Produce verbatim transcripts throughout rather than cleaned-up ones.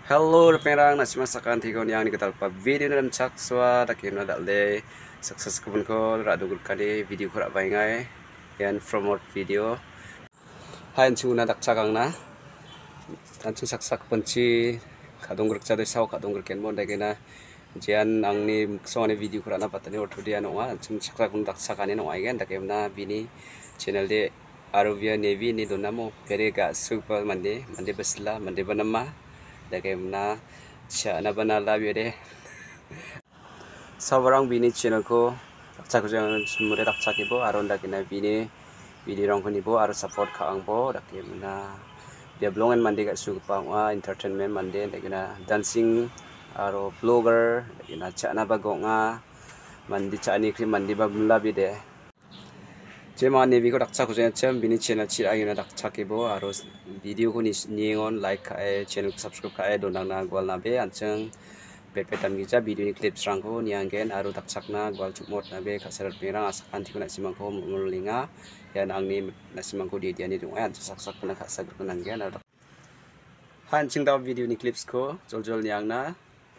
Hello, perang nasi masakan tiga yang diketalpa video dalam cak swa dakin ada le sukses kubun ko radu kali video ko baingai yan promote video hain chuna dak cagang na tanchu saksak penci kadung gerk jadai saw kadung gerken mon dagena jian angni songani video ko na patani ortho dia no wa chung saksak ung dak sakani no aigen dakemna bini channel de Aruvia Navy ni donamo pere ga super mande mande besla mande banama Dagaimana siya na banala bide sabarang bini channel ko raksa ko jang sumure raksa kibo aron dagina bini video rong koni bo aro support ka ang bo dagimana dia blongan mande ga su pa wa entertainment mande dagina dancing aro vlogger dagina chana bagonga mandi chani kri mandi babla bide Jema nevi ko raksa ko jam bini channel chi ayuna raksa kibo aro video ko ni ningon like kae channel ko subscribe kae donang na gwal na be ancheng pepetan gija video ni clips rang ko nianggen aro daksak na gwal chukmot na be kasarat pirang asakan ti ko na simang ko mulinga yan ang ni na simang ko di diani dung an saksak na kasagar ko nanggen aro han ching daw video ni clips ko jol jol niang na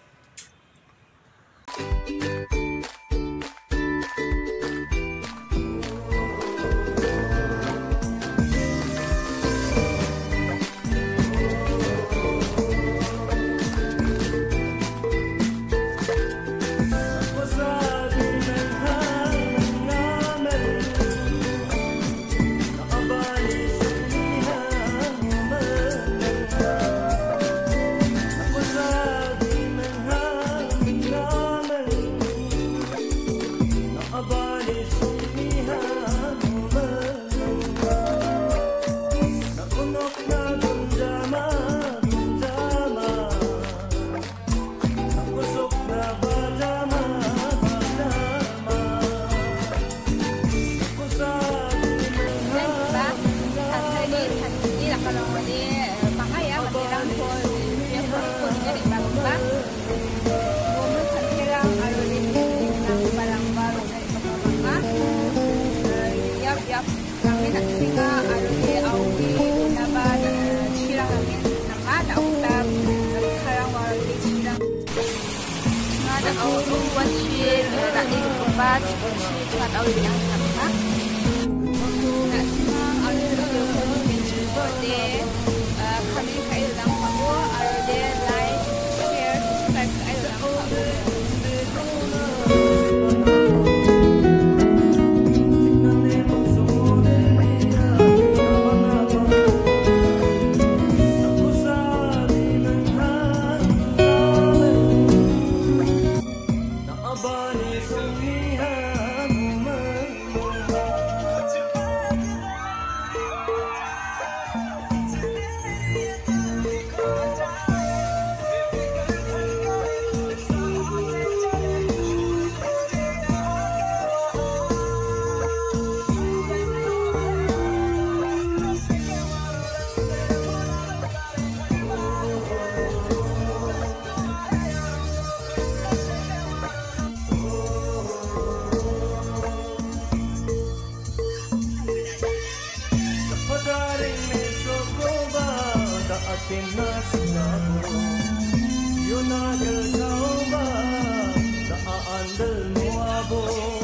Bat, nggak tahu yang apa. Nggak semang, ada video video deh. Kami kayak dalam kamu, ada deh like, share, subscribe kayak dalam kamu. Yun na galaw ba, naaan dal mo abo.